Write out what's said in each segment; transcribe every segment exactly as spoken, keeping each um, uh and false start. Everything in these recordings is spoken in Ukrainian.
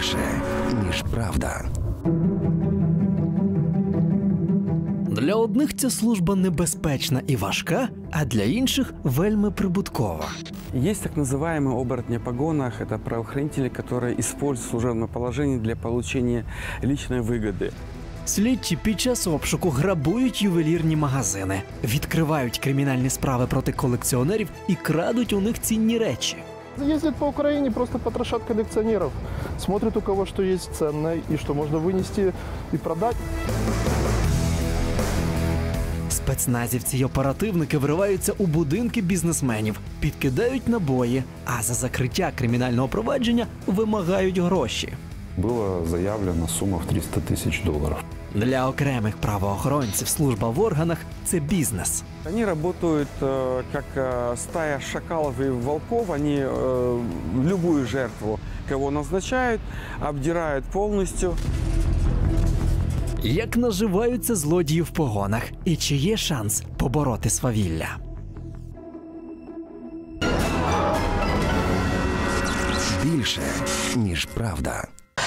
Більше, ніж правда. Для одних ця служба небезпечна і важка, а для інших вельми прибуткова. Есть так называемые оборотни в погонах. Это правоохранители, которые используют служебное положение для получения личной выгоды. Слідчі під час обшуку грабують ювелірні магазини, відкривають кримінальні справи проти колекціонерів і крадуть у них цінні речі. Ездят по Украине, просто потрошат коллекционеров. Смотрят, у кого что есть ценное и что можно вынести и продать. Спецназівці й оперативники вриваються у будинки бізнесменів, підкидають набої, а за закриття кримінального провадження вимагають гроші. Была заявлена сумма в триста тысяч долларов. Для окремих правоохоронців служба в органах – це бізнес. Они работают э, как э, стая шакалов и волков. Они э, любую жертву, кого назначают, обдирают полностью. Як наживаються злодії в погонах і чи є шанс побороти свавілля? Більше, ніж правда.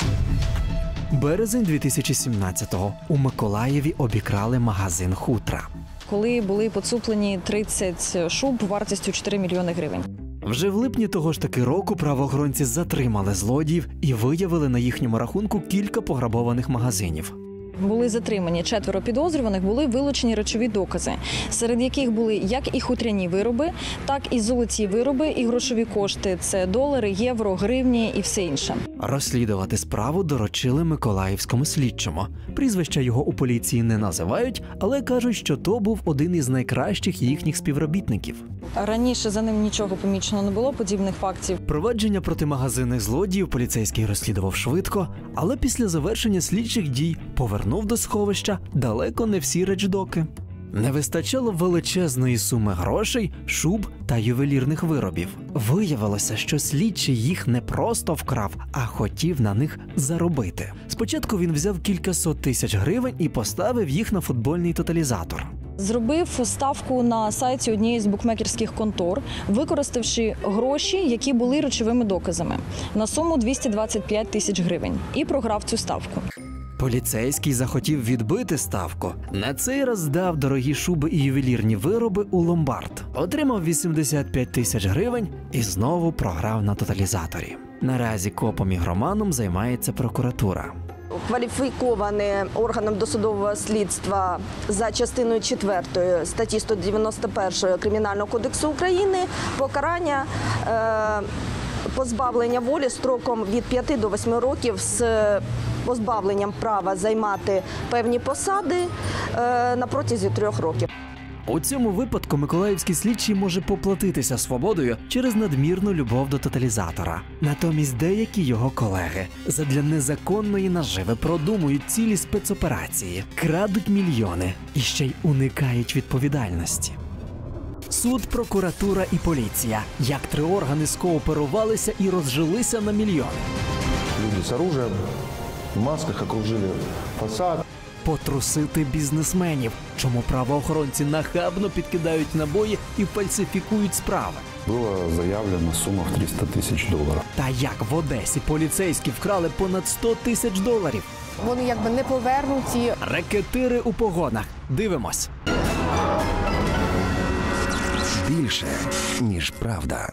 Березень дві тисячі сімнадцятого. У Миколаєві обікрали магазин хутра. Коли були поцуплені тридцять шуб вартістю чотири мільйони гривень. Вже в липні того ж таки року правоохоронці затримали злодіїв і виявили на їхньому рахунку кілька пограбованих магазинів. Були затримані четверо підозрюваних, були вилучені речові докази, серед яких були як і хутряні вироби, так і золоті вироби, і грошові кошти – це долари, євро, гривні і все інше. Розслідувати справу доручили миколаївському слідчому. Прізвища його у поліції не називають, але кажуть, що то був один із найкращих їхніх співробітників. Раніше за ним нічого помічено не було, подібних фактів. Провадження проти магазинних злодіїв поліцейський розслідував швидко, але після завершення слідчих дій повернув до сховища далеко не всі речдоки. Не вистачало величезної суми грошей, шуб та ювелірних виробів. Виявилося, що слідчий їх не просто вкрав, а хотів на них заробити. Спочатку він взяв кількасот тисяч гривень і поставив їх на футбольний тоталізатор. Зробив ставку на сайті однієї з букмекерських контор, використавши гроші, які були речовими доказами, на суму двісті двадцять п'ять тисяч гривень. І програв цю ставку. Поліцейський захотів відбити ставку. На цей раз здав дорогі шуби і ювелірні вироби у ломбард. Отримав вісімдесят п'ять тисяч гривень і знову програв на тоталізаторі. Наразі копом і громаном займається прокуратура. Кваліфіковане органом досудового слідства за частиною четвертої статті сто дев'яносто першої Кримінального кодексу України покарання е, позбавлення волі строком від п'яти до восьми років з позбавленням права займати певні посади е, на протязі трьох років. У цьому випадку миколаївський слідчий може поплатитися свободою через надмірну любов до тоталізатора. Натомість деякі його колеги задля незаконної наживи продумують цілі спецоперації, крадуть мільйони і ще й уникають відповідальності. Суд, прокуратура і поліція. Як три органи скооперувалися і розжилися на мільйони. Люди з оружием, в масках окружили фасад. Потрусити бізнесменів, чому правоохоронці нахабно підкидають набої і фальсифікують справи. Была заявлена сумма в триста тысяч долларов. Та як в Одесі поліцейські вкрали понад сто тисяч доларів. Вони якби не повернуті. Рекетири у погонах. Дивимось. Більше, ніж правда.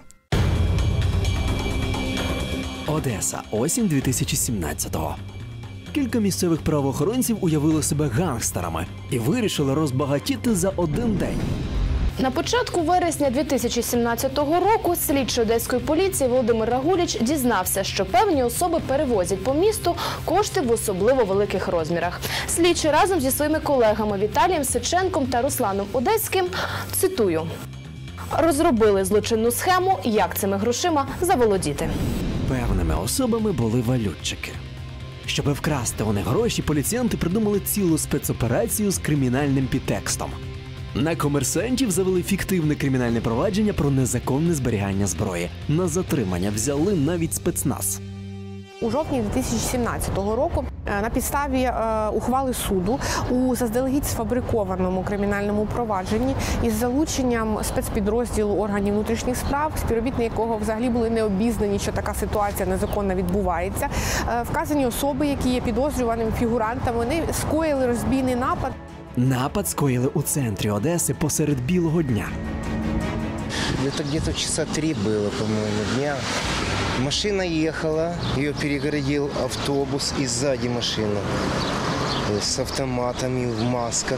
Одеса. Осінь дві тисячі сімнадцятого. Кілька місцевих правоохоронців уявили себе гангстерами і вирішили розбагатіти за один день. На початку вересня дві тисячі сімнадцятого року слідчий одеської поліції Володимир Рагуліч дізнався, що певні особи перевозять по місту кошти в особливо великих розмірах. Слідчий разом зі своїми колегами Віталієм Сиченком та Русланом Одеським, цитую, розробили злочинну схему, як цими грошима заволодіти. Певними особами були валютчики. Щоби вкрасти у них гроші, поліціянти придумали цілу спецоперацію з кримінальним підтекстом. На комерсантів завели фіктивне кримінальне провадження про незаконне зберігання зброї. На затримання взяли навіть спецназ. У жовтні дві тисячі сімнадцятого року на підставі ухвали суду у заздалегідь сфабрикованому кримінальному провадженні із залученням спецпідрозділу органів внутрішніх справ, співробітники якого взагалі були не обізнані, що така ситуація незаконна відбувається, вказані особи, які є підозрюваними фігурантами, вони скоїли розбійний напад. Напад скоїли у центрі Одеси посеред білого дня. Это где-то часа три было, по-моему, дня. Машина ехала, ее перегородил автобус и сзади машина с автоматами в масках.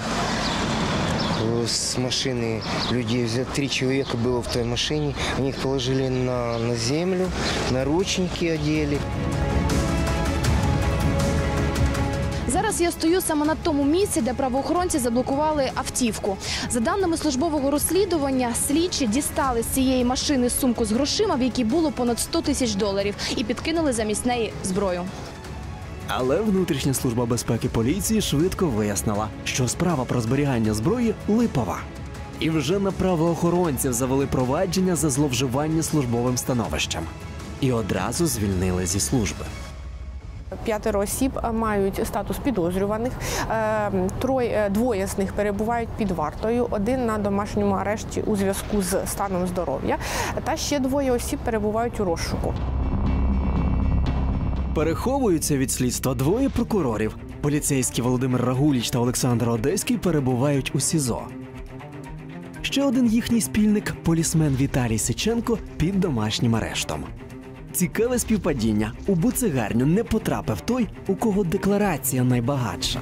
С машины людей взяли, три человека было в той машине, они их положили на, на землю, наручники одели. Зараз я стою саме на тому місці, де правоохоронці заблокували автівку. За даними службового розслідування, слідчі дістали з цієї машини сумку з грошима, в якій було понад сто тисяч доларів, і підкинули замість неї зброю. Але внутрішня служба безпеки поліції швидко вияснила, що справа про зберігання зброї липова. І вже на правоохоронців завели провадження за зловживання службовим становищем. І одразу звільнили зі служби. П'ятеро осіб мають статус підозрюваних, троє, двоє з них перебувають під вартою, один на домашньому арешті у зв'язку з станом здоров'я, та ще двоє осіб перебувають у розшуку. Переховуються від слідства двоє прокурорів. Поліцейські Володимир Рагуліч та Олександр Одеський перебувають у СІЗО. Ще один їхній спільник, полісмен Віталій Сиченко, під домашнім арештом. Цікаве співпадіння. У буцегарню не потрапив той, у кого декларація найбагатша.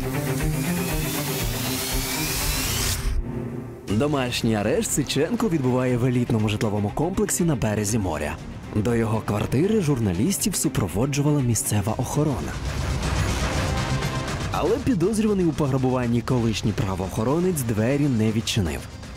Домашній арешт Сиченко відбуває в елітному житловому комплексі на березі моря. До його квартири журналістів супроводжувала місцева охорона. Але підозрюваний у пограбуванні колишній правоохоронець двері не відчинив.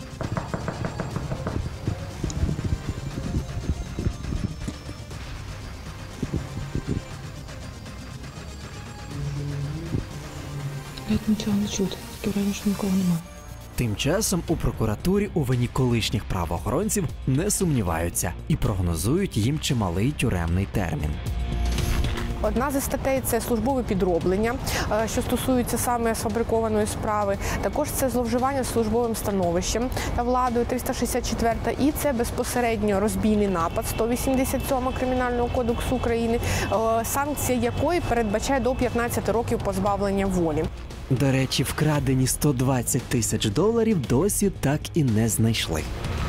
Нічого не чути, раніше нікого немає. Тим часом у прокуратурі у вині колишніх правоохоронців не сумніваються і прогнозують їм чималий тюремний термін. Одна зі статей – це службове підроблення, що стосується саме сфабрикованої справи. Також це зловживання службовим становищем та владою, триста шістдесят четверта, і це безпосередньо розбійний напад, сто вісімдесят сьома Кримінального кодексу України, санкція якої передбачає до п'ятнадцяти років позбавлення волі. До речі, вкрадені сто двадцять тисяч доларів досі так і не знайшли.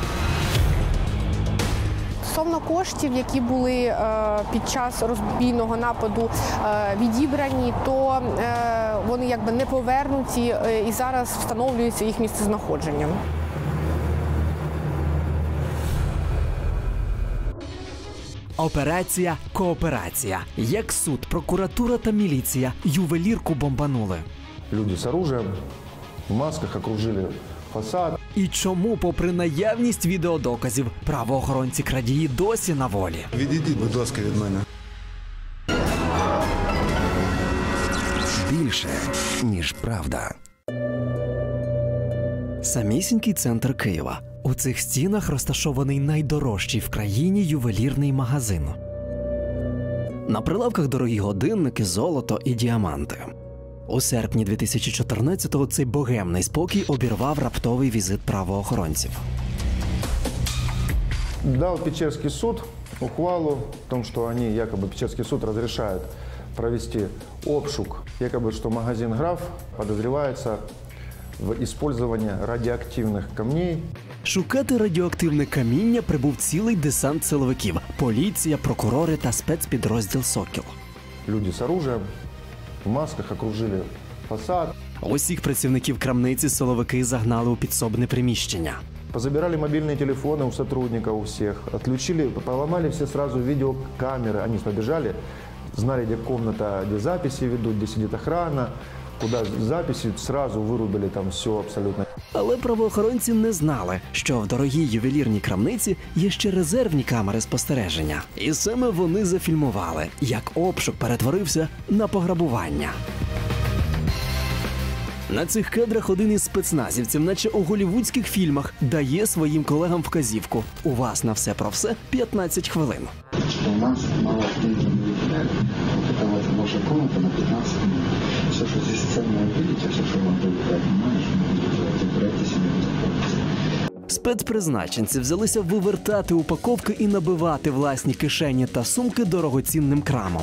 Стосовно коштів, які були е, під час розбійного нападу е, відібрані, то е, вони якби не повернуті е, і зараз встановлюється їх місцезнаходження. Операція «Кооперація». Як суд, прокуратура та міліція ювелірку бомбанули. Люди з оружием, в масках окружили фасад. І чому, попри наявність відеодоказів, правоохоронці-крадії досі на волі? Відійдіть, будь ласка, від мене. Більше, ніж правда. Самісінький центр Києва. У цих стінах розташований найдорожчий в країні ювелірний магазин. На прилавках дорогі годинники, золото і діаманти. У серпні дві тисячі чотирнадцятого цей богемний спокій обірвав раптовий візит правоохоронців. Дал Печерский суд ухвалу о том, что они, якобы Печерский суд разрешает провести обшук, якобы что магазин «Граф» подозревается в использовании радіоактивних камней. Шукати радіоактивне каміння прибув цілий десант силовиків – поліція, прокурори та спецпідрозділ «Сокіл». Люди з оружием, в масках окружили фасад. Усіх працівників крамниці силовики загнали у підсобне приміщення. Позабирали мобильные телефоны у сотрудников у всех, отключили, поломали все сразу видеокамеры. Они побежали, знали, где комната, где записи ведут, где сидит охрана, куда записи, сразу вирубили там все абсолютно. Але правоохоронці не знали, що в дорогій ювелірній крамниці є ще резервні камери спостереження. І саме вони зафільмували, як обшук перетворився на пограбування. На цих кадрах один із спецназівців, наче у голівудських фільмах, дає своїм колегам вказівку. У вас на все про все п'ятнадцять хвилин. У нас мало ваша комната на пятнадцать минут. Все, что здесь ценное видите, все, что вам будет внимание, что вы будете забирайте себе в Спецпризначенці взялися вивертати упаковки і набивати власні кишені та сумки дорогоцінним крамом.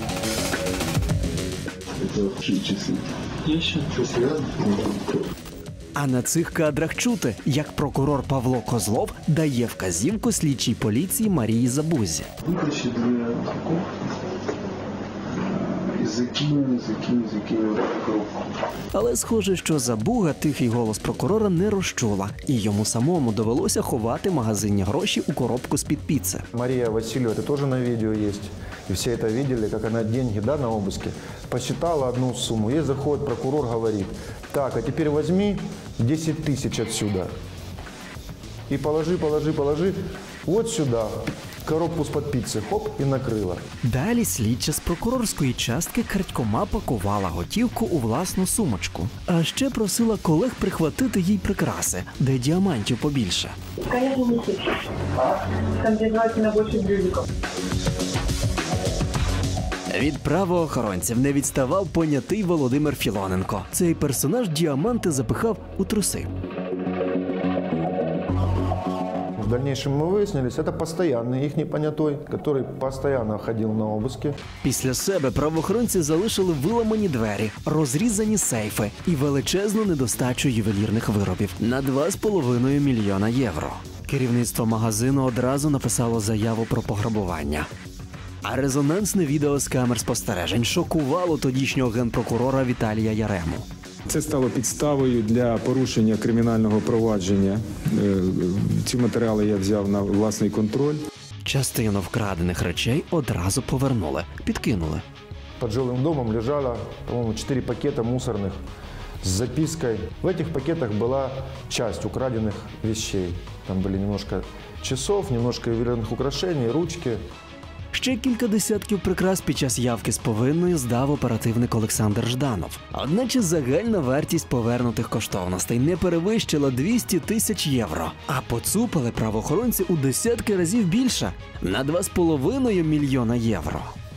Это часы. Я ще щось серйозно? А на цих кадрах чути, як прокурор Павло Козлов дає вказівку слідчій поліції Марії Забузі. Виключи дві упаковки. І закинь, закинь, закинь в коробку. Але схоже, що Забуга тихий голос прокурора не розчула, і йому самому довелося ховати магазинні гроші у коробку з-під піци. Мария Васильева, это тоже на видео есть. И все это видели, как она деньги, да, на обыске, посчитала одну сумму. Ей заходит прокурор, говорит: так, а теперь возьми десять тысяч отсюда. И положи, положи, положи вот сюда. Коробку з-під піци, хоп, і накрила. Далі слідча з прокурорської частки крадькома пакувала готівку у власну сумочку. А ще просила колег прихватити їй прикраси, де діамантів побільше. Конечно, не сильно. Там желательно больше блюдиков. Від правоохоронців не відставав понятий Володимир Філоненко. Цей персонаж діаманти запихав у труси. В дальнейшем мы выяснились, это постоянный их непонятой, который постоянно ходил на обыски. Після себе правоохоронці залишили виламані двері, розрізані сейфи і величезну недостачу ювелірних виробів на два з половиною мільйона євро. Керівництво магазину одразу написало заяву про пограбування. А резонансне відео з камер спостережень шокувало тодішнього генпрокурора Віталія Ярему. Це стало підставою для порушення кримінального провадження. Ці матеріали я взяв на власний контроль. Частину вкрадених речей одразу повернули, підкинули. Под жилым домом лежало, по-моему, четыре пакета мусорных с запиской. В этих пакетах была часть украденных вещей. Там были немножко часов, немножко ювелирных украшений, ручки. Ще кілька десятків прикрас під час явки з повинною здав оперативник Олександр Жданов. Одначе загальна вартість повернутих коштовностей не перевищила двісті тисяч євро. А поцупили правоохоронці у десятки разів більше – на два з половиною мільйона євро.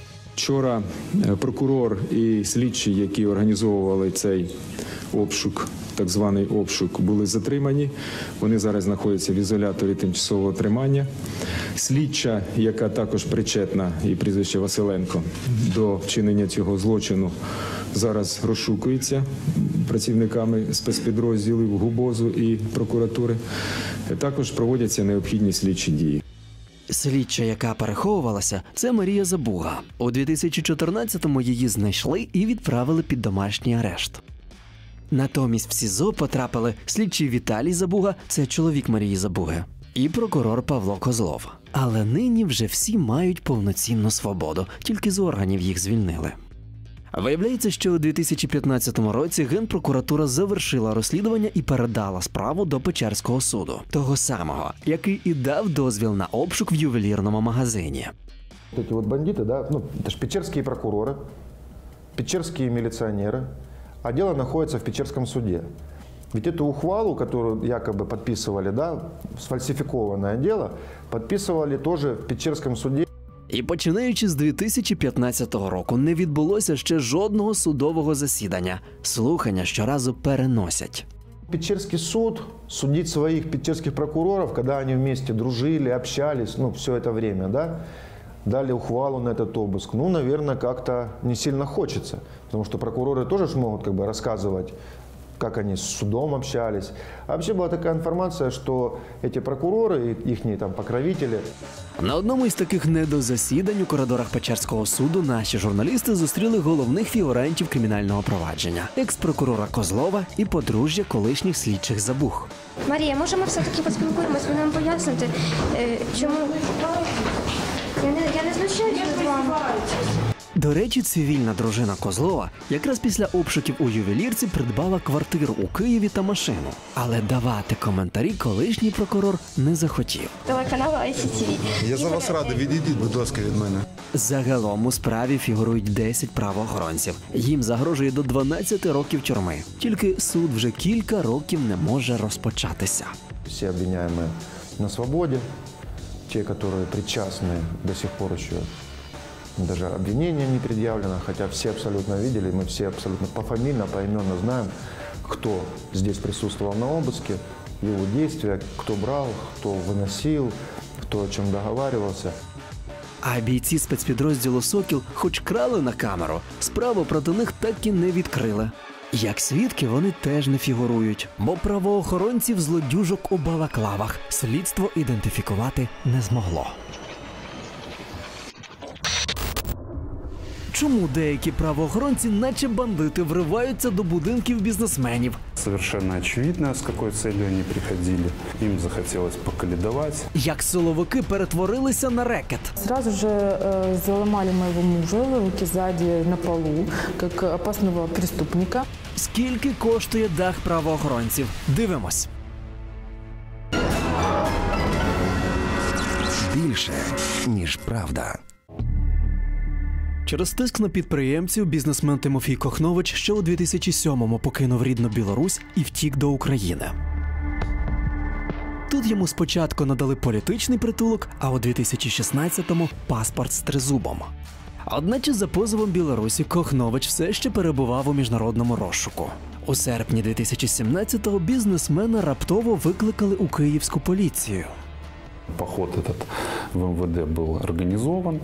Вчора прокурор і слідчі, які організовували цей обшук, так званий обшук, були затримані. Вони зараз знаходяться в ізоляторі тимчасового тримання. Слідча, яка також причетна, і прізвище Василенко, до вчинення цього злочину, зараз розшукується працівниками спецпідрозділів ГУБОЗу і прокуратури. Також проводяться необхідні слідчі дії. Слідча, яка переховувалася, це Марія Забуга. У дві тисячі чотирнадцятому її знайшли і відправили під домашній арешт. Натомість в СІЗО потрапили слідчий Віталій Забуга, це чоловік Марії Забуги, і прокурор Павло Козлов. Але нині вже всі мають повноцінну свободу, тільки з органів їх звільнили. Виявляється, що у дві тисячі п'ятнадцятому році Генпрокуратура завершила розслідування і передала справу до Печерського суду. Того самого, який і дав дозвіл на обшук в ювелірному магазині. Вот эти вот бандиты, да, ну, это же печерские прокуроры, печерские милиционеры, а дело находится в Печерском суде. Ведь эту ухвалу, которую якобы подписывали, да, сфальсификованное дело, подписывали тоже в Печерском суде. І починаючи з дві тисячі п'ятнадцятого року не відбулося ще жодного судового засідання. Слухання щоразу переносять. Печерский суд судить своих печерских прокуроров, когда они вместе дружили, общались, ну, все это время, да, дали ухвалу на этот обыск. Ну, наверное, как-то не сильно хочется, потому что прокуроры тоже ж могут как бы рассказывать, как они с судом общались. А вообще была такая информация, что эти прокуроры, их там покровители. На одному із таких недозасідань у коридорах Печерського суду наші журналісти зустріли головних фігурантів кримінального провадження – екс-прокурора Козлова і подружжя колишніх слідчих Забуг. Марія, може ми все-таки поспілкуємось, ви нам поясните, чому... Я не, я не знущаюся над вами. До речі, цивільна дружина Козлова якраз після обшуків у ювелірці придбала квартиру у Києві та машину. Але давати коментарі колишній прокурор не захотів. Телеканал ай сі ті ві. Я за вас радий, відійдіть, будь ласка, від мене. Загалом у справі фігурують десять правоохоронців. Їм загрожує до дванадцяти років тюрми. Тільки суд вже кілька років не може розпочатися. Всі обвиняемые на свободі, ті, які причастні до сих пор ще Даже обвинение не предъявлено, хотя все абсолютно видели, мы все абсолютно пофамильно, поименно знаем, кто здесь присутствовал на обыске, его действия, кто брал, кто выносил, кто о чем договаривался. А бійці спецпідрозділу «Сокіл» хоч крали на камеру, справу проти них так і не відкрили. Як свідки вони теж не фігурують, бо правоохоронців злодюжок у балаклавах слідство ідентифікувати не змогло. Чому деякі правоохоронці, наче бандити, вриваються до будинків бізнесменів? Совершенно очевидно, с какой целью они приходили. Им захотелось поколедовать. Як силовики перетворилися на рекет. Сразу же э, заломали моего мужа, руки сзади на полу, как опасного преступника. Скільки коштує дах правоохоронців? Дивимось. Більше, ніж правда. Через тиск на підприємців бізнесмен Тимофій Кохнович ще у дві тисячі сьомому покинув рідну Білорусь і втік до України. Тут йому спочатку надали політичний притулок, а у дві тисячі шістнадцятому – паспорт з тризубом. Одначе за позовом Білорусі Кохнович все ще перебував у міжнародному розшуку. У серпні дві тисячі сімнадцятого бізнесмена раптово викликали у київську поліцію. Поход этот в эм вэ дэ был организован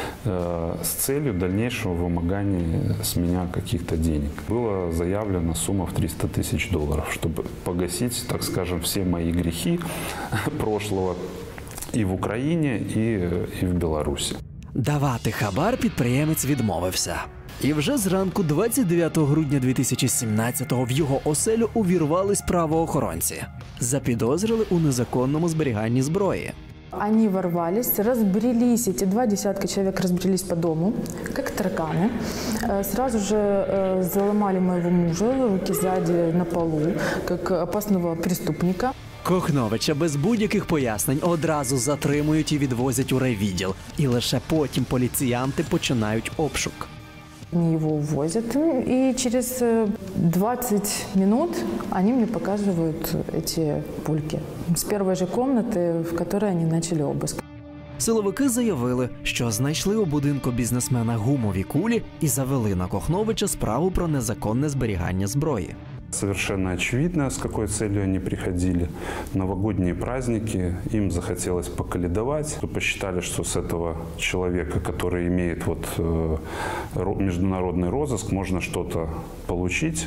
э, с целью дальнейшего вымогания с меня каких-то денег. Была заявлена сумма в триста тысяч долларов, чтобы погасить, так скажем, все мои грехи прошлого и в Украине, и, и в Беларуси. Давати хабар підприємець відмовився. І вже зранку двадцять дев'ятого грудня дві тисячі сімнадцятого в його оселю увірвались правоохоронці. Запідозрили у незаконному зберіганні зброї. Они ворвались, разбрелись, эти два десятка человек разбрелись по дому, как тараканы. Сразу же заломали моего мужа, руки сзади на полу, как опасного преступника. Кохновича без будь-яких пояснень одразу затримують і відвозять у райвідділ. І лише потім поліціянти починають обшук. Они его увозят, и через двадцать минут они мне показывают эти пульки с первой же комнаты, в которой они начали обыск. Силовики заявили, що знайшли у будинку бізнесмена гумові кулі і завели на Кохновича справу про незаконне зберігання зброї. Совершенно очевидно, с какой целью они приходили. Новогодние праздники, им захотелось поколедовать. Посчитали, что с этого человека, который имеет вот, э, международный розыск, можно что-то получить.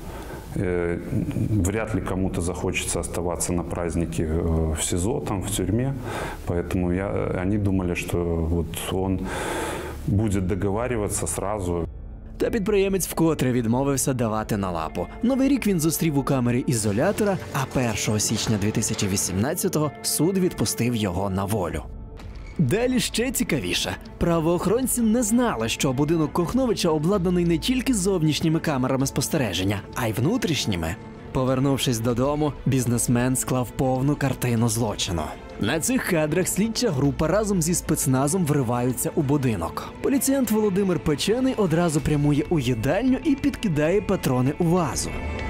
Э, вряд ли кому-то захочется оставаться на празднике э, в СИЗО, там, в тюрьме. Поэтому я, они думали, что вот он будет договариваться сразу. Та підприємець вкотре відмовився давати на лапу. Новий рік він зустрів у камері ізолятора, а першого січня дві тисячі вісімнадцятого суд відпустив його на волю. Далі ще цікавіше. Правоохоронці не знали, що будинок Кохновича обладнаний не тільки зовнішніми камерами спостереження, а й внутрішніми. Повернувшись додому, бізнесмен склав повну картину злочину. На цих кадрах слідча група разом зі спецназом вриваються у будинок. Поліціянт Володимир Печений одразу прямує у їдальню і підкидає патрони у вазу.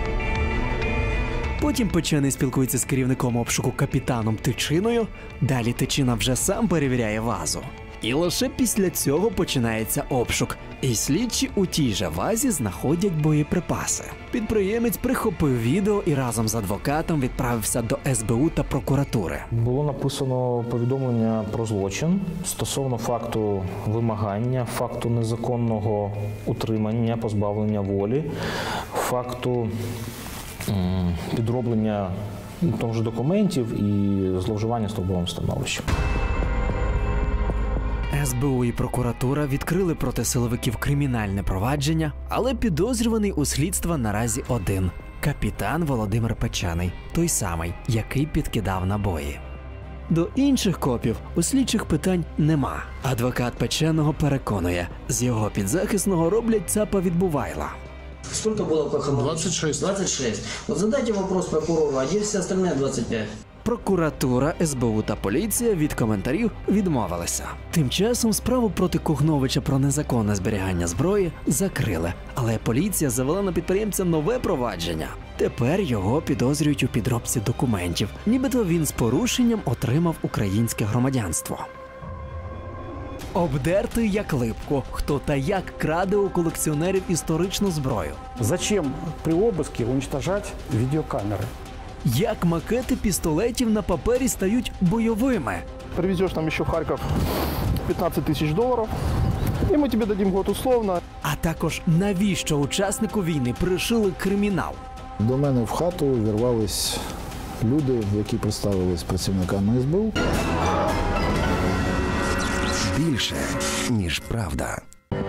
Потім Печений спілкується з керівником обшуку капітаном Тичиною, далі Тичина вже сам перевіряє вазу. І лише після цього починається обшук. І слідчі у тій же вазі знаходять боєприпаси. Підприємець прихопив відео і разом з адвокатом відправився до ес бе у та прокуратури. Було написано повідомлення про злочин стосовно факту вимагання, факту незаконного утримання, позбавлення волі, факту підроблення того ж документів і зловживання службовим становищем. ес бе у і прокуратура відкрили проти силовиків кримінальне провадження, але підозрюваний у слідства наразі один – капітан Володимир Печений, той самий, який підкидав набої. До інших копів у слідчих питань нема. Адвокат Печеного переконує, з його підзахисного роблять цапа відбувайла. Сколько было по Кохановичу? двадцать шесть. двадцать шесть. Вот задайте вопрос прокурору, а где все остальные двадцать пять? Прокуратура, ес бе у та поліція від коментарів відмовилися. Тим часом справу проти Кохновича про незаконне зберігання зброї закрили, але поліція завела на підприємця нове провадження. Тепер його підозрюють у підробці документів, нібито він з порушенням отримав українське громадянство. Обдертий як липку. Хто та як краде у колекціонерів історичну зброю? Зачем при обыске уничтожать видеокамеры? Як макети пістолетів на папері стають бойовими? Привезешь нам еще в Харьков пятнадцать тысяч долларов, и мы тебе дадим год условно. А також навіщо учаснику війни пришили кримінал? До мене в хату вірвались люди, які представились працівниками ес бе у. Більше, ніж правда.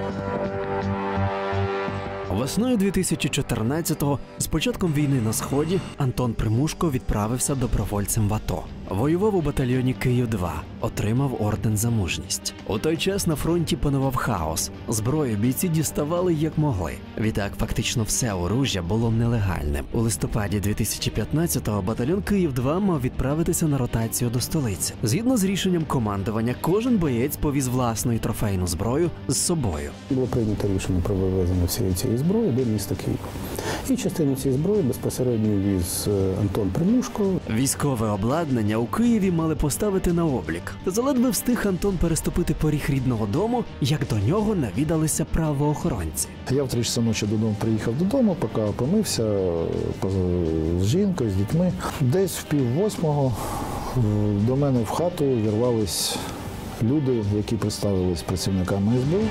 Весною дві тисячі чотирнадцятого, з початком війни на Сході, Антон Примушко відправився добровольцем в АТО. Воював у батальйоні Київ два, отримав орден за мужність. У той час на фронті панував хаос. Зброю бійці діставали як могли. Відтак фактично все оружжя було нелегальним. У листопаді дві тисячі п'ятнадцятого батальйон Київ два мав відправитися на ротацію до столиці. Згідно з рішенням командування, кожен боєць повіз власну і трофейну зброю з собою. Було прийнято рішення про вивезення всієї цієї зброї до міста Києва. І частину цієї зброї безпосередньо віз Антон Примушко. Військове обладнання у Києві мали поставити на облік. Та заледве встиг Антон переступити поріг рідного дому, як до нього навідалися правоохоронці. Я в три часа ночі додому приїхав додому, поки помився з жінкою, з дітьми. Десь в пів восьмого до мене в хату вірвались люди, які представились працівниками ес бе у.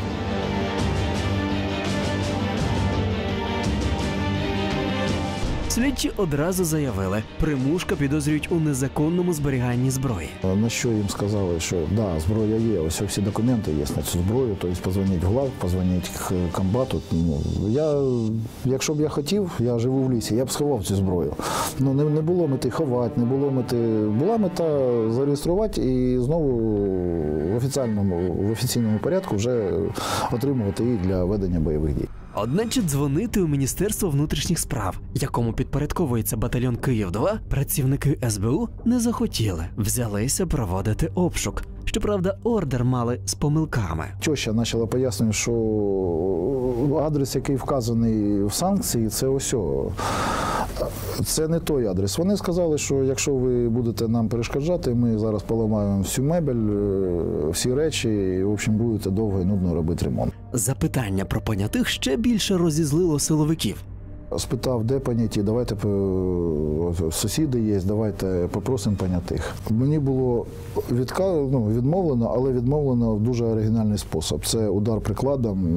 Слідчі одразу заявили, Примушка підозрюють у незаконному зберіганні зброї. На що їм сказали, що да, зброя є, ось всі документи є на цю зброю, тобто позвоніть в глав, позвоніть к комбату. Ну, я, якщо б я хотів, я живу в лісі, я б сховав цю зброю. Ну, не, не було мети ховати, не було мети, була мета зареєструвати і знову в офіційному, в офіційному порядку вже отримувати її для ведення бойових дій. Одначе дзвонити у Міністерство внутрішніх справ, якому підпорядковується батальйон Київ два, працівники ес бе у не захотіли. Взялися проводити обшук. Щоправда, ордер мали з помилками. Теща почала пояснювати, що адрес, який вказаний в санкції, це ось о. Це не той адрес. Вони сказали, що якщо ви будете нам перешкоджати, ми зараз поламаємо всю мебель, всі речі, і, в общем, будете довго і нудно робити ремонт. Запитання про понятих ще більше розізлило силовиків. Спитав, де поняті, давайте, сусіди є, давайте попросимо понятих. Мені було відка... ну, відмовлено, але відмовлено в дуже оригінальний спосіб. Це удар прикладом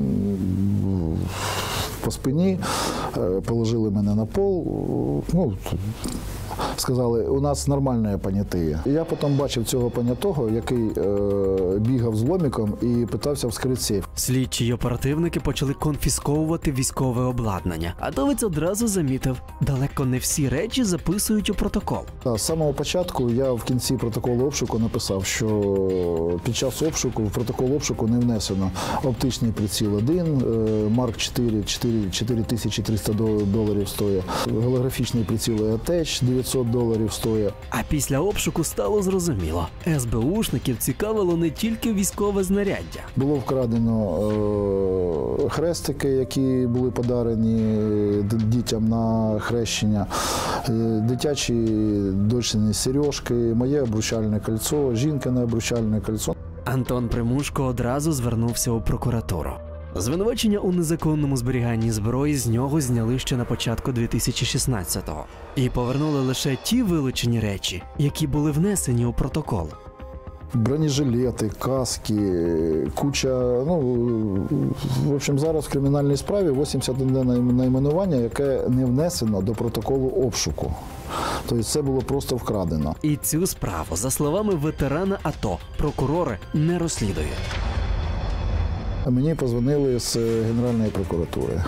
по спині, положили мене на пол, ну, сказали, у нас нормальні поняті. Я потім бачив цього понятого, який е, бігав з ломиком і питався вскрити сейф. Слідчі й оперативники почали конфісковувати військове обладнання. Атовець одразу замітив, далеко не всі речі записують у протокол. З самого початку я в кінці протоколу обшуку написав, що під час обшуку, в протокол обшуку не внесено оптичний приціл один, Марк чотири, чотири тисячі триста доларів стоїть, голографічний приціл Атеч дев'ятсот доларів стоїть. А після обшуку стало зрозуміло, ес бе ушників цікавило не тільки військове знаряддя. Було вкрадено е- хрестики, які були подарені дітям на хрещення, е- дитячі дочині сережки, моє обручальне кольцо, жінкине обручальне кольцо. Антон Примушко одразу звернувся у прокуратуру. Звинувачення у незаконному зберіганні зброї з нього зняли ще на початку дві тисячі шістнадцятого. І повернули лише ті вилучені речі, які були внесені у протокол. Бронежилети, каски, куча, ну, в общем, зараз в кримінальній справі вісімдесят одне найменування, яке не внесено до протоколу обшуку. Тобто це було просто вкрадено. І цю справу, за словами ветерана АТО, прокурори не розслідують. Мені позвонили з Генеральної прокуратури.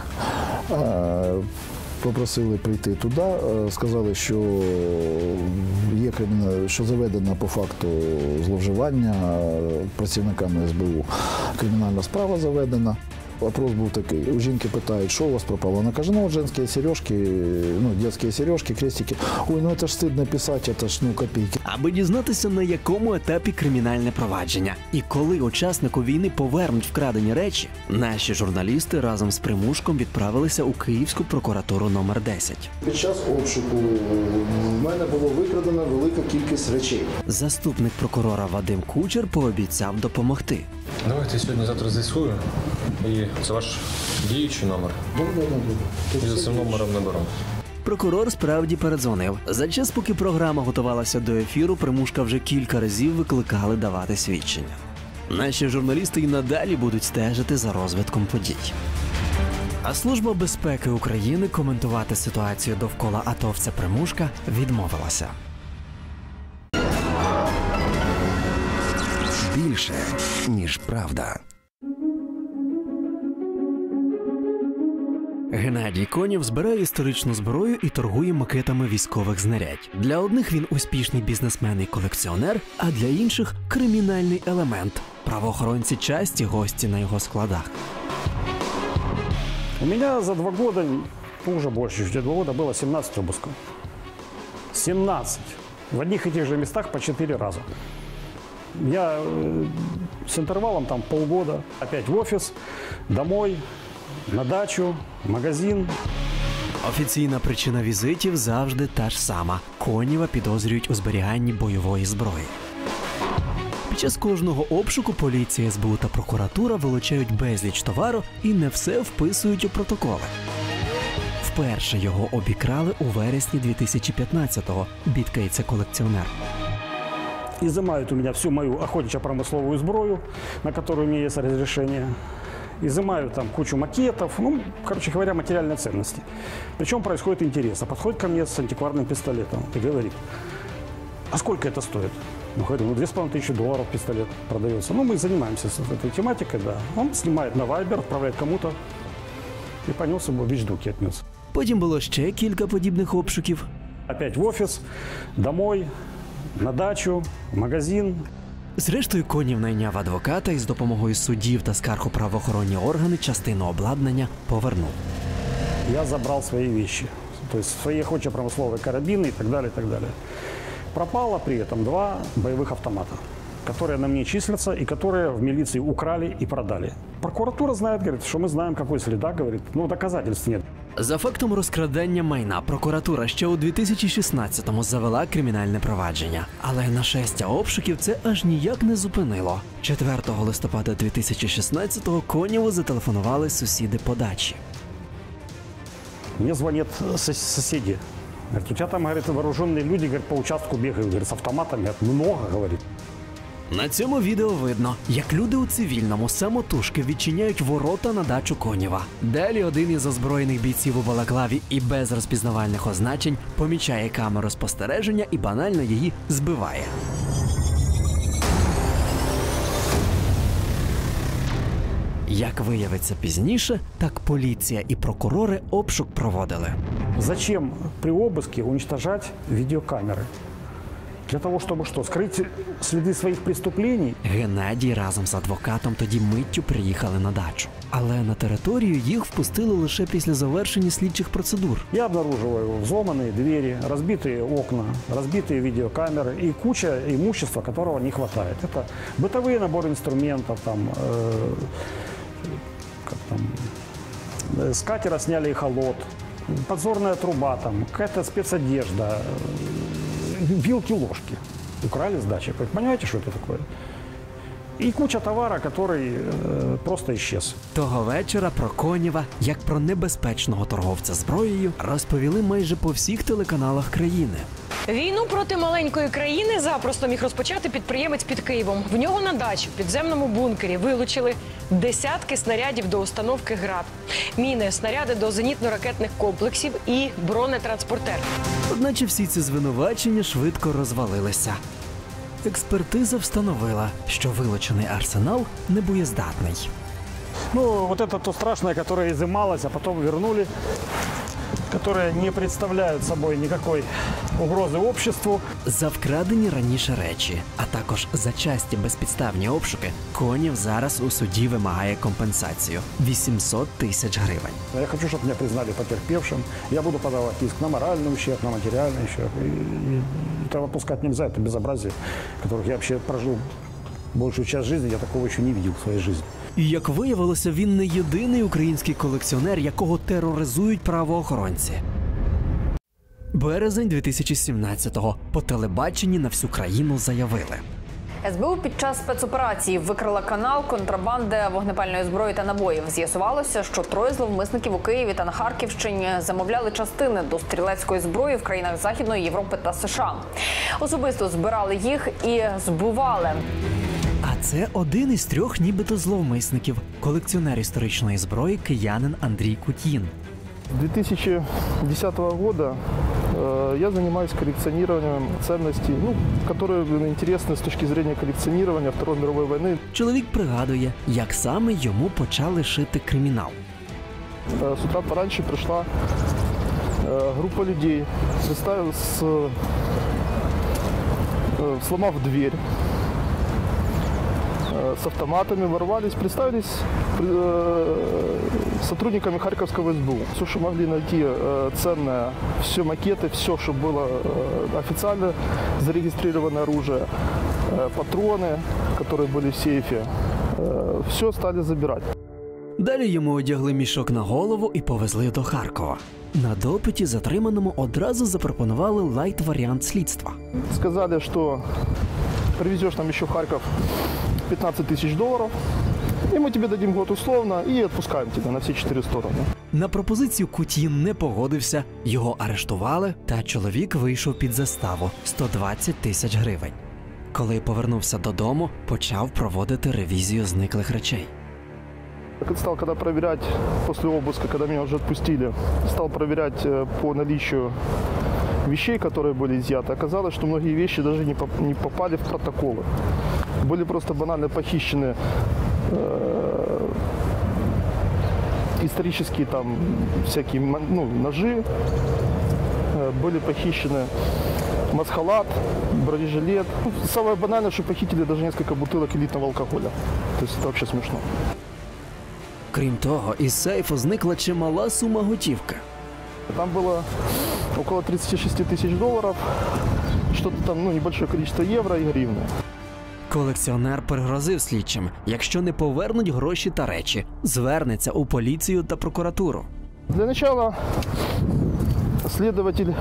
Попросили прийти туди, сказали, що є кримінальне, що заведена по факту зловживання працівниками ес бе у. Кримінальна справа заведена. Вопрос був такий. У жінки питають, що у вас пропало? Вона каже, ну, женські сережки, ну, дитячі сережки, крестики. Ой, ну це ж стидно писати, це ж, ну, копійки. Аби дізнатися, на якому етапі кримінальне провадження і коли учаснику війни повернуть вкрадені речі, наші журналісти разом з Примушком відправилися у Київську прокуратуру номер десять. Під час обшуку в мене було викрадено велика кількість речей. Заступник прокурора Вадим Кучер пообіцяв допомогти. Давайте сьогодні-завтра з'ясую. І це ваш діючий номер? Так, так, так. І за цим номером наберемо. Прокурор справді передзвонив. За час, поки програма готувалася до ефіру, Примушка вже кілька разів викликали давати свідчення. Наші журналісти і надалі будуть стежити за розвитком подій. А Служба безпеки України коментувати ситуацію довкола атовця Примушка відмовилася. Більше, ніж правда. Геннадій Конєв збирає історичну зброю і торгує макетами військових знарядь. Для одних він успішний бізнесмен і колекціонер, а для інших – кримінальний елемент. Правоохоронці часті гості на його складах. У меня за два года, ну, уже больше, уже два года было семнадцать обысков. семнадцать. В одних и тех же местах по четыре раза. Я э, с интервалом там полгода. Опять в офис, домой, на дачу, магазин. Офіційна причина візитів завжди та ж сама. Конєва підозрюють у зберіганні бойової зброї. Під час кожного обшуку поліція, ес бе у та прокуратура вилучають безліч товару і не все вписують у протоколи. Вперше його обікрали у вересні дві тисячі п'ятнадцятого, бідкається колекціонер. Изымают у меня всю мою охотничьо-промысловую сброю, на которую у меня есть разрешение. Изымают там кучу макетов, ну, короче говоря, материальной ценности. Причем происходит интересно. Подходит ко мне с антикварным пистолетом и говорит: а сколько это стоит? Ну, говорю, ну, две с половиной тысячи долларов пистолет продается. Ну, мы занимаемся с этой тематикой, да. Он снимает на Viber, отправляет кому-то и понес его, вещдоки отнес. Потім було ще кілька подібних обшуків. Опять в офис, домой, на дачу, магазин. Зрештою, Конєв найняв адвоката і з допомогою судів та скарг у правоохоронні органи частину обладнання повернув. Я забрал свои вещи, то есть свои охотничьо-промысловые карабины и так далее, и так далее. Пропало при этом два боевых автомата, которые на мне числятся и которые в милиции украли и продали. Прокуратура знает, говорит, что мы знаем, какой следак, говорит, ну доказательств нет. За фактом розкрадання майна прокуратура ще у дві тисячі шістнадцятому завела кримінальне провадження. Але нашестя обшуків це аж ніяк не зупинило. четвертого листопада дві тисячі шістнадцятого Конєву зателефонували сусіди по дачі. Мне звонят соседи. Говорит, у тебя там, говорит, вооруженные люди, говорит, по участку бегают, говорит, с автоматами. Говорит, много, говорит. На цьому відео видно, як люди у цивільному самотужки відчиняють ворота на дачу Конєва. Далі один із озброєних бійців у балаклаві і без розпізнавальних означень помічає камеру спостереження і банально її збиває. Як виявиться пізніше, так поліція і прокурори обшук проводили. Зачем при обыске уничтожать видеокамеры? Для того, чтобы что, скрыть следы своих преступлений? Геннадій разом з адвокатом тоді миттю приїхали на дачу. Але на територію їх впустили лише після завершення слідчих процедур. Я обнаруживаю взломанные двери, разбитые окна, разбитые видеокамеры и куча имущества, которого не хватает. Это бытовые наборы инструментов, там, э, как там, с катера сняли эхолот, подзорная труба, там, какая-то спецодежда, вилки-ложки украли с дачи. Понимаете, что это такое? І куча товара, який е, просто ісчез. Того вечора про Конєва, як про небезпечного торговця зброєю, розповіли майже по всіх телеканалах країни. Війну проти маленької країни запросто міг розпочати підприємець під Києвом. В нього на дачі в підземному бункері вилучили десятки снарядів до установки ГРАД, міни, снаряди до зенітно-ракетних комплексів і бронетранспортер. Одначе всі ці звинувачення швидко розвалилися. Експертиза встановила, що вилучений арсенал небоєздатний. Ну, вот это то страшное, которое изымалось, а потом вернули, которые не представляють собою ніякої угрози обществу. За вкрадені раніше речі, а також за часті безпідставні обшуки, Конєв зараз у суді вимагає компенсацію – вісімсот тисяч гривень. Я хочу, щоб мене признали потерпівшим. Я буду подавати иск на моральний ущерб, на матеріальний ущерб. І це випускати не можна, це безобразие, яких я взагалі прожив більшу частину життя, я такого ще не бачив у своїй житті. І, як виявилося, він не єдиний український колекціонер, якого тероризують правоохоронці. Березень дві тисячі сімнадцятого. По телебаченні на всю країну заявили: ес бе у під час спецоперації викрила канал контрабанди вогнепальної зброї та набоїв. З'ясувалося, що троє зловмисників у Києві та на Харківщині замовляли частини до стрілецької зброї в країнах Західної Європи та США. Особисто збирали їх і збували. А це один із трьох нібито зловмисників – колекціонер історичної зброї киянин Андрій Кутін. две тысячи десятого года э, я занимаюсь коллекционированием ценностей, ну, которые интересны с точки зрения коллекционирования Второй мировой войны. Чоловік пригадує, як саме йому почали шити кримінал. Э, с утра пораньше пришла э, группа людей, представил с, э, сломав дверь, с автоматами, ворвались, представились э, сотрудниками Харьковского эс бэ у. Все, что могли найти э, ценное, все макеты, все, что было э, официально зарегистрированное оружие, э, патроны, которые были в сейфе, э, все стали забирать. Далі йому одягли мішок на голову і повезли до Харкова. На допиті затриманому одразу запропонували лайт-варіант слідства. Сказали, що привезеш нам ще в Харків пятнадцать тысяч долларов, и мы тебе дадим год условно и отпускаем тебя на все четыре стороны. На пропозицію Кутін не погодився, його арештували, та чоловік вийшов під заставу – сто двадцять тисяч гривень. Коли повернувся додому, почав проводити ревізію зниклих речей. Стал, когда проверять, после обыска, когда меня уже отпустили, стал проверять по наличию вещей, которые были изъяты. Оказалось, что многие вещи даже не попали в протоколы. Были просто банально похищены э, исторические там всякие, ну, ножи, э, были похищены масхалат, бронежилет. Самое банальное, что похитили даже несколько бутылок элитного алкоголя. То есть это вообще смешно. Крім того, із сейфу зникла чимала сума готівки. Там было около тридцать шесть тысяч долларов, что-то там, ну, небольшое количество евро и гривны. Колекціонер пригрозив слідчим, якщо не повернуть гроші та речі, звернеться у поліцію та прокуратуру. Для начала следователь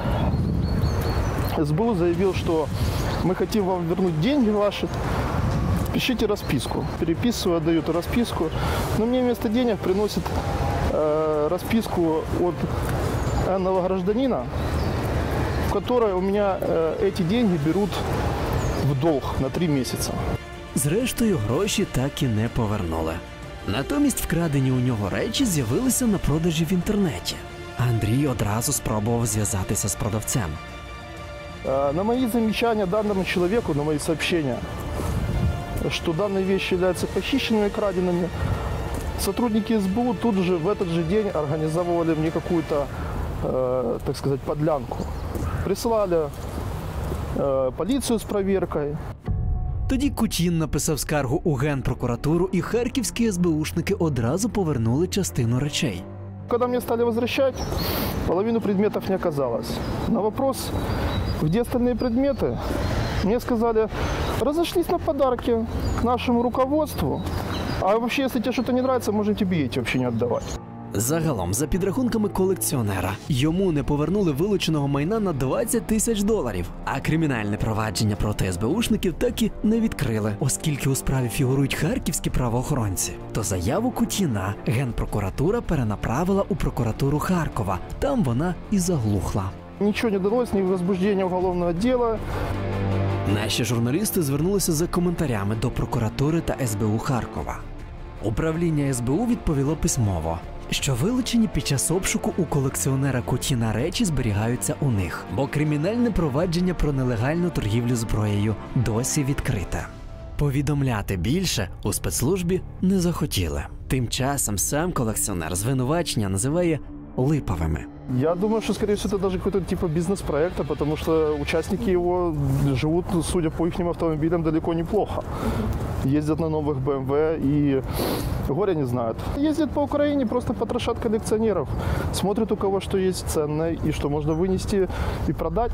эс бэ у заявил, что мы хотим вам вернуть деньги ваши, пишите расписку. Переписываю, отдаю эту расписку, но мне вместо денег приносит э, расписку от энного гражданина, в которой у меня э, эти деньги берут в долг на три місяці. Зрештою, гроші так і не повернули. Натомість вкрадені у нього речі з'явилися на продажі в інтернеті. Андрій одразу спробував зв'язатися з продавцем. На мої замечания данному человеку, на мої сообщения, что данные вещи являются похищенными и краденными, сотрудники эс бэ у тут же, в этот же день организовывали мне какую-то, э, так сказать, подлянку. Прислали поліцію з перевіркою. Тоді Кутін написав скаргу у Генпрокуратуру, і харківські ес бэ ушники одразу повернули частину речей. Коли мені стали возвращать, половину предметов не оказалось. На вопрос, где остальные предметы, мне сказали, разошлись на подарки к нашему руководству, а вообще, если тебе что-то не нравится, можем тебе эти вообще не отдавать. Загалом, за підрахунками колекціонера, йому не повернули вилученого майна на двадцять тисяч доларів, а кримінальне провадження проти ес бэ ушників так і не відкрили, оскільки у справі фігурують харківські правоохоронці. То заяву Кутіна Генпрокуратура перенаправила у прокуратуру Харкова, там вона і заглухла. Нічого не далось, ні возбуждення уголовного діла. Наші журналісти звернулися за коментарями до прокуратури та ес бэ у Харкова. Управління ес бэ у відповіло письмово, що вилучені під час обшуку у колекціонера Кутіна речі зберігаються у них, бо кримінальне провадження про нелегальну торгівлю зброєю досі відкрите. Повідомляти більше у спецслужбі не захотіли. Тим часом сам колекціонер звинувачення називає липовими. Я думаю, что, скорее всего, это даже какой-то типа бизнес-проекта, потому что участники его живут, судя по их автомобилям, далеко неплохо. Ездят на новых бэ эм вэ и горя не знают. Ездят по Украине, просто потрошат коллекционеров. Смотрят, у кого что есть ценное и что можно вынести и продать.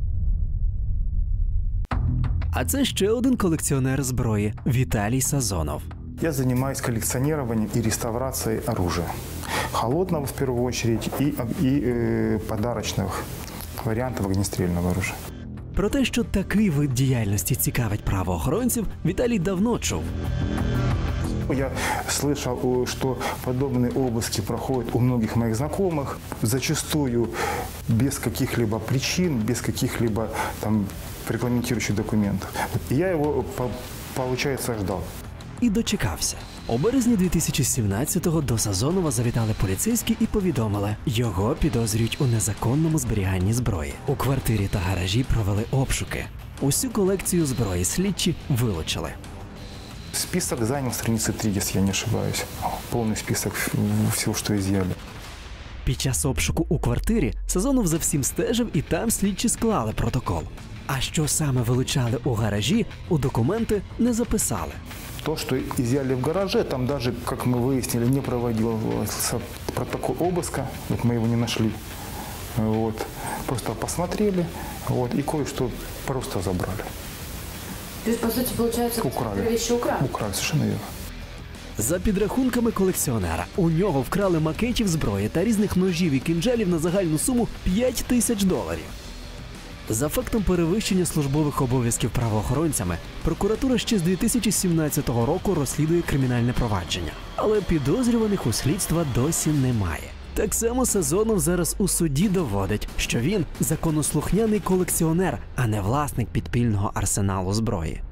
А це ще один колекціонер зброї – Віталій Сазонов. Я занимаюсь коллекционированием и реставрацией оружия. Холодного, в первую очередь, и, и э, подарочных вариантов огнестрельного оружия. Про те, що такий вид діяльності цікавить правоохоронців, Віталій давно чув. Я слышал, что подобные обыски проходят у многих моих знакомых, зачастую без каких-либо причин, без каких-либо там регламентирующих документов. Я его, получается, ждал. І дочекався. У березні дві тисячі сімнадцятого до Сазонова завітали поліцейські і повідомили, його підозрюють у незаконному зберіганні зброї. У квартирі та гаражі провели обшуки. Усю колекцію зброї слідчі вилучили. Список занял страницы три, если я не ошибаюсь. Полный список всего, что изъяли. Під час обшуку у квартирі Сазонов за всім стежив, і там слідчі склали протокол. А що саме вилучали у гаражі, у документи не записали. То, что изъяли в гараже, там даже, как мы выяснили, не проводился протокол обыска, вот мы его не нашли. Вот. Просто посмотрели, вот, и кое-что просто забрали. То есть, по сути, получается, украли. Вещи украли? Украли, совершенно верно. За підрахунками колекціонера, у нього вкрали макетів зброї та різних ножів і кинджалів на загальну суму п'ять тисяч доларів. За фактом перевищення службових обов'язків правоохоронцями, прокуратура ще з дві тисячі сімнадцятого року розслідує кримінальне провадження. Але підозрюваних у слідства досі немає. Так само Сазонов зараз у суді доводить, що він законослухняний колекціонер, а не власник підпільного арсеналу зброї.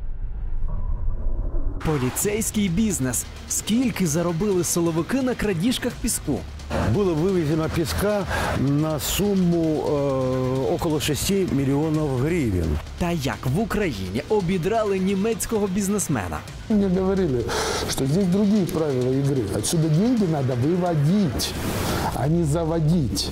Поліцейський бізнес. Скільки заробили силовики на крадіжках піску? Было вывезено песка на сумму э, около шести миллионов гривен. Та як в Україні обідрали німецького бізнесмена? Мне говорили, что здесь другие правила игры. Отсюда деньги надо выводить, а не заводить.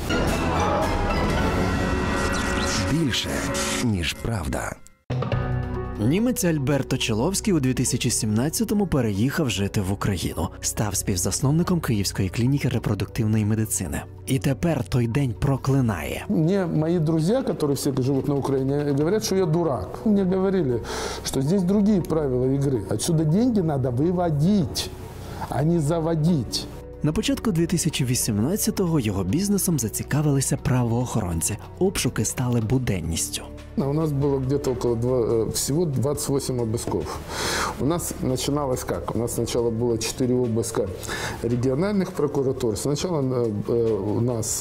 Більше, ніж правда. Німець Альберто Чоловський у дві тисячі сімнадцятому переїхав жити в Україну. Став співзасновником Київської клініки репродуктивної медицини. І тепер той день проклинає. Мне мои друзья, которые все живут на Украине, говорят, что я дурак. Мне говорили, что здесь другие правила игры. Отсюда деньги надо выводить, а не заводить. На початку дві тисячі вісімнадцятого його бізнесом зацікавилися правоохоронці. Обшуки стали буденністю. У нас было где-то около всего двадцать восемь обысков. У нас начиналось как? У нас сначала было четыре обыска региональных прокуратур. Сначала у нас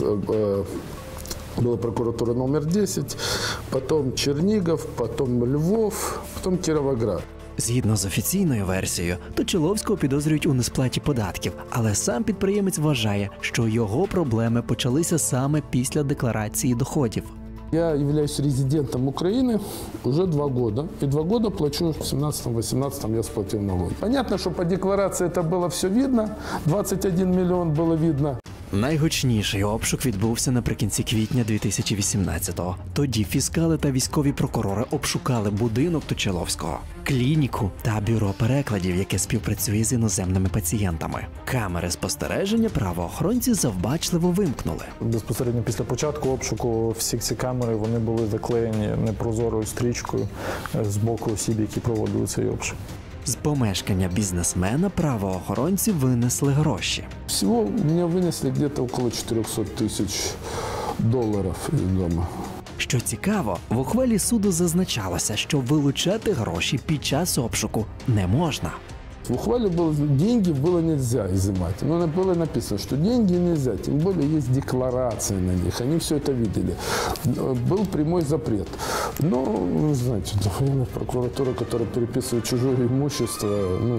была прокуратура номер десять, потом Чернигов, потом Львов, потом Кировоград. Згідно з офіційною версією, то Чоловського підозрюють у несплаті податків, але сам підприємець вважає, що його проблеми почалися саме після декларації доходів. Я являюсь резидентом Украины уже два года. И два года плачу, в семнадцатом-восемнадцатом я сплатил налоги. Понятно, что по декларации это было все видно. двадцать один миллион было видно. Найгучніший обшук відбувся наприкінці квітня дві тисячі вісімнадцятого. Тоді фіскали та військові прокурори обшукали будинок Точиловського, клініку та бюро перекладів, яке співпрацює з іноземними пацієнтами. Камери спостереження правоохоронці завбачливо вимкнули. Безпосередньо після початку обшуку всі ці камери вони були заклеєні непрозорою стрічкою з боку осіб, які проводили цей обшук. З помешкання бізнесмена правоохоронці винесли гроші. Всього мене винесли десь около чотириста тисяч доларів з дому. Що цікаво, в ухвалі суду зазначалося, що вилучати гроші під час обшуку не можна. В ухвале было, деньги было нельзя изымать. Но было написано, что деньги нельзя, тем более есть декларации на них. Они все это видели. Был прямой запрет. Но, вы знаете, военная прокуратура, которая переписывает чужое имущество, ну,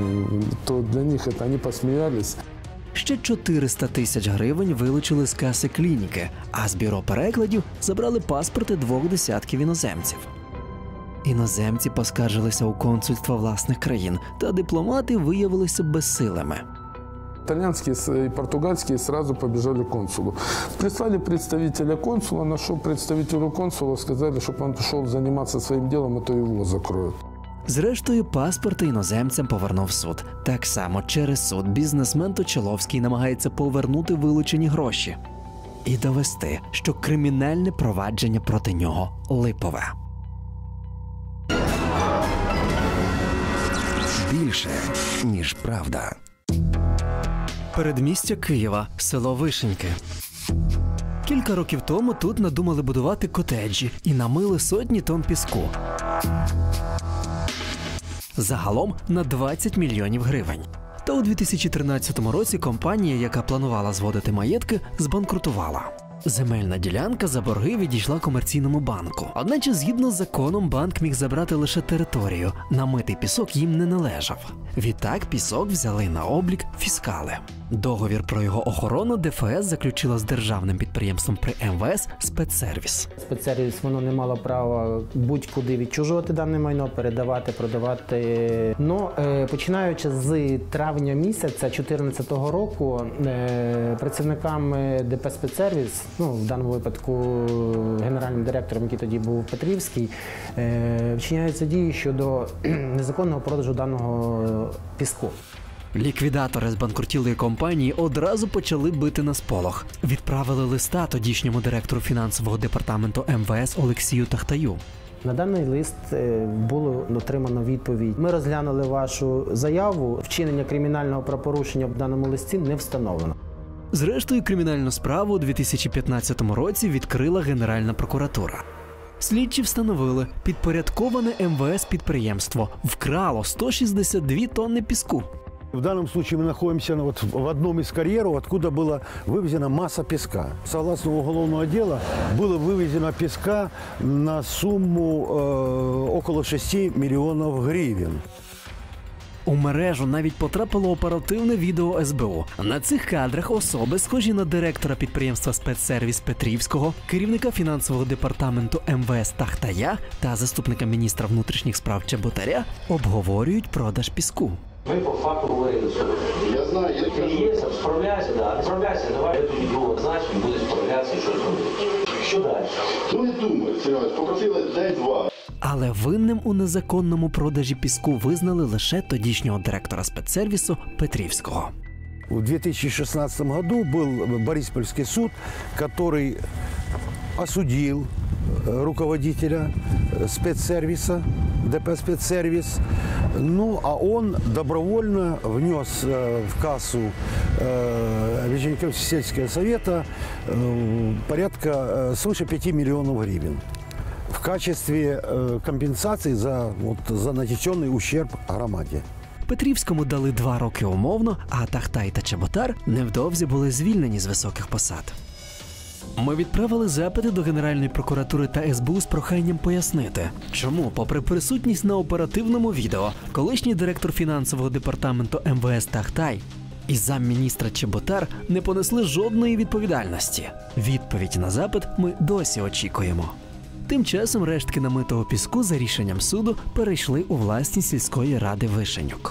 то для них это они посмеялись. Ще чотириста тисяч гривень вилучили з каси клініки, а з бюро перекладів забрали паспорти двох десятків іноземців. Іноземці поскаржилися у консульства власних країн, та дипломати виявилися безсилими. Итальянские и португальские сразу побежали к консулу. Прислали представителя консула, нашел представителю консула, сказали, чтобы он пошел заниматься своим делом, а то его закроют. Зрештою, паспорти іноземцям повернув суд. Так само через суд бізнесмен Точиловський намагається повернути вилучені гроші. І довести, що кримінальне провадження проти нього липове. Більше, ніж правда. Передмістя Києва, село Вишеньки. Кілька років тому тут надумали будувати котеджі і намили сотні тонн піску. Загалом на двадцять мільйонів гривень. Та у дві тисячі тринадцятому році компанія, яка планувала зводити маєтки, збанкрутувала. Земельна ділянка за борги відійшла комерційному банку. Одначе, згідно з законом, банк міг забрати лише територію. Намитий пісок їм не належав. Відтак пісок взяли на облік фіскали. Договір про його охорону ДФС заключила з державним підприємством при ем ве ес «Спецсервіс». Спецсервіс, воно не мало права будь-куди відчужувати дане майно, передавати, продавати. Ну, е, починаючи з травня місяця дві тисячі чотирнадцятого року, е, працівниками ДП «Спецсервіс», ну, в даному випадку генеральним директором, який тоді був Петрівський, е, вчиняються дії щодо незаконного продажу даного піску. Ліквідатори збанкрутілої компанії одразу почали бити на сполох. Відправили листа тодішньому директору фінансового департаменту ем ве ес Олексію Тахтаю. На даний лист було отримано відповідь. Ми розглянули вашу заяву, вчинення кримінального правопорушення в даному листі не встановлено. Зрештою, кримінальну справу у дві тисячі п'ятнадцятому році відкрила Генеральна прокуратура. Слідчі встановили, підпорядковане ем ве ес підприємство вкрало сто шістдесят дві тонни піску. В данном случае мы находимся вот в одном из карьеров, откуда была вывезена масса песка. Согласно уголовного дела, было вывезено песка на сумму э, около шести миллионов гривен. У мережу навіть потрапило оперативне відео ес бе у. На цих кадрах особи, схожі на директора підприємства «Спецсервіс» Петрівського, керівника фінансового департаменту ем ве ес Тахтая та заступника міністра внутрішніх справ Чеботаря, обговорюють продаж піску. Ми по факту говорили, що я знаю, я кажу, є, справляйся, да, не справляйся, давай я тобі другого значення, буде справлятися і щось робити. Що далі? Ну не думай, Серега, попросили день-два. Але винним у незаконному продажі піску визнали лише тодішнього директора спецсервісу Петрівського. В две тысячи шестнадцатом году был Бориспольский суд, который осудил руководителя спецсервиса, ДП «Спецсервис». Ну, а он добровольно внес в кассу Вечерников сельского совета порядка свыше пяти миллионов гривен в качестве компенсации за, вот, за нанесенный ущерб громаде. Петрівському дали два роки умовно, а Тахтай та Чеботар невдовзі були звільнені з високих посад. Ми відправили запити до Генеральної прокуратури та ес бе у з проханням пояснити, чому, попри присутність на оперативному відео, колишній директор фінансового департаменту ем ве ес Тахтай і замміністра Чеботар не понесли жодної відповідальності. Відповідь на запит ми досі очікуємо. Тим часом рештки намитого піску за рішенням суду перейшли у власність сільської ради Вишенюк.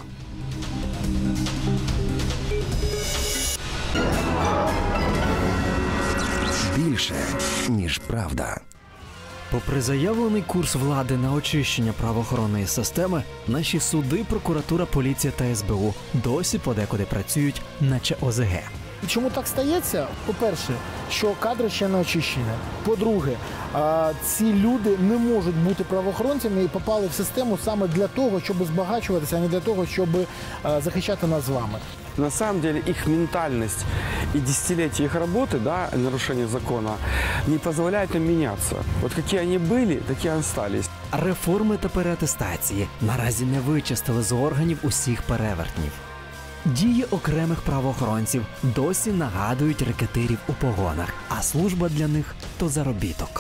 Більше, ніж правда. Попри заявлений курс влади на очищення правоохоронної системи, наші суди, прокуратура, поліція та ес бе у досі подекуди працюють, наче о ze ге. Чому так стається? По-перше, що кадри ще не очищені. По-друге, ці люди не можуть бути правоохоронцями і попали в систему саме для того, щоб збагачуватися, а не для того, щоб захищати нас з вами. На самом деле их ментальность и десятилетия их работы, да, нарушения закона, не позволяют им меняться. Вот какие они были, такие и остались. Реформи та переатестації наразі не вичистили з органів усіх перевертнів. Дії окремих правоохоронців досі нагадують рекетирів у погонах, а служба для них – то заробіток.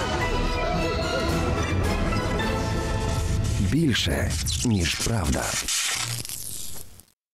Більше, ніж правда.